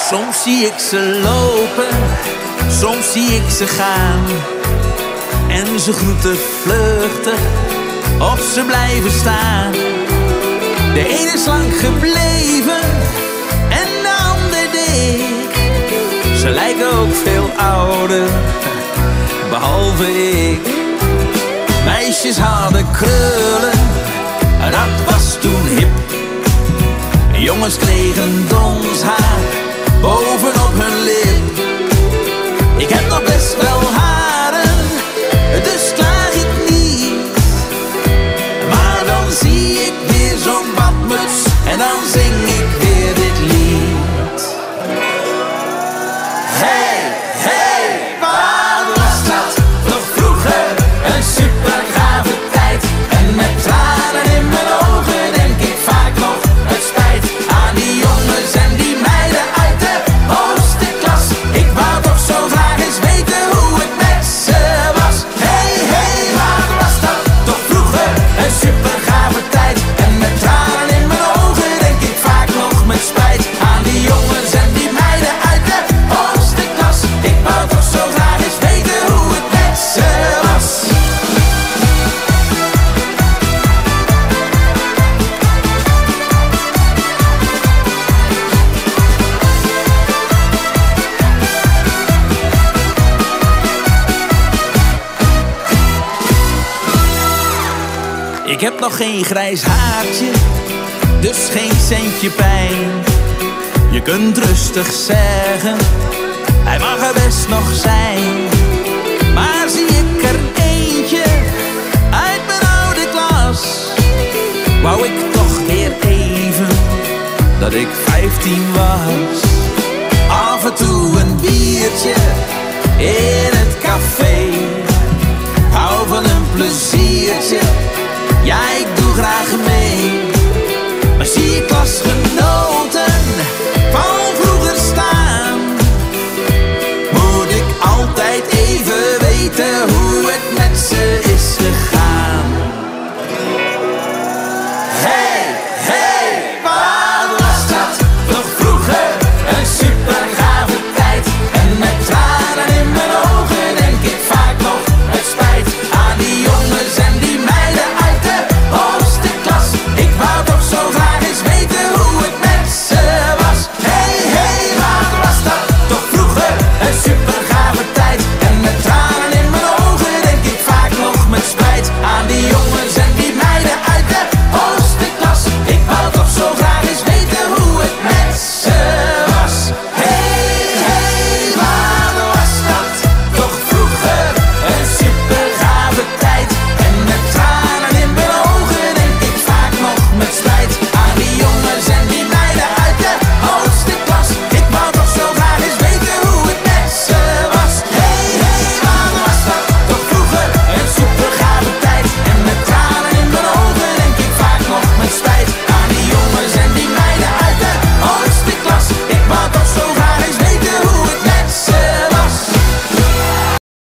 Soms zie ik ze lopen, soms zie ik ze gaan. En ze groeten vluchtig, of ze blijven staan. De ene is lang gebleven en de ander dik. Ze lijken ook veel ouder, behalve ik. Meisjes hadden krullen, dat was toen hip. Jongens kregen dons haar bovenop hun lip. Ik heb nog best wel haren, dus klaag ik niet. Maar dan zie ik weer zo'n badmuts en dan zing ik weer dit lied. Hey, hey, wat was dat toch vroeger? Een supergave tijd. En met tranen in mijn ogen denk ik vaak nog het spijt aan die jongens en die meiden uit de hoogste klas. Ik wou toch zo graag eens weten hoe het met ze was. Hey, hey, wat was dat toch vroeger? Een supergave tijd. En met tranen in mijn ogen denk ik vaak nog met spijt aan die jongens en die meiden uit de hoogste klas. Ik wou toch zo graag eens weten hoe het met ze was. Ik heb nog geen grijs haartje, dus geen centje pijn. Je kunt rustig zeggen, hij mag er best nog zijn. Maar zie ik er eentje uit mijn oude klas, wou ik toch weer even dat ik 15 was.